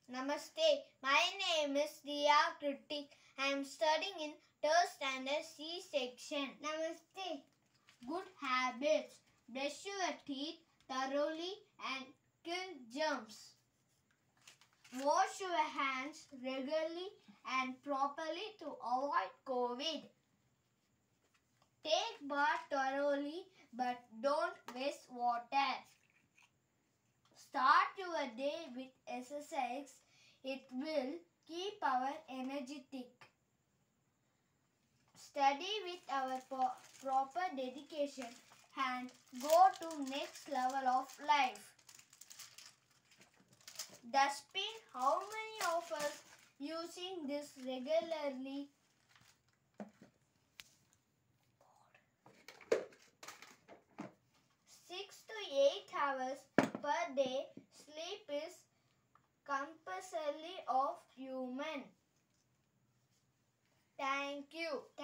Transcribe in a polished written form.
Namaste. My name is Krithik. I am studying in 3rd standard C section. Namaste. Good habits. Brush your teeth thoroughly and kill germs. Wash your hands regularly and properly to avoid COVID. Take bath thoroughly but don't waste water. Start your day with exercise. It will keep our energetic. Study with our proper dedication and go to next level of life. Dustbin, how many of us using this regularly? 6 to 8 hours per day, sleep is compulsory of human. Thank you.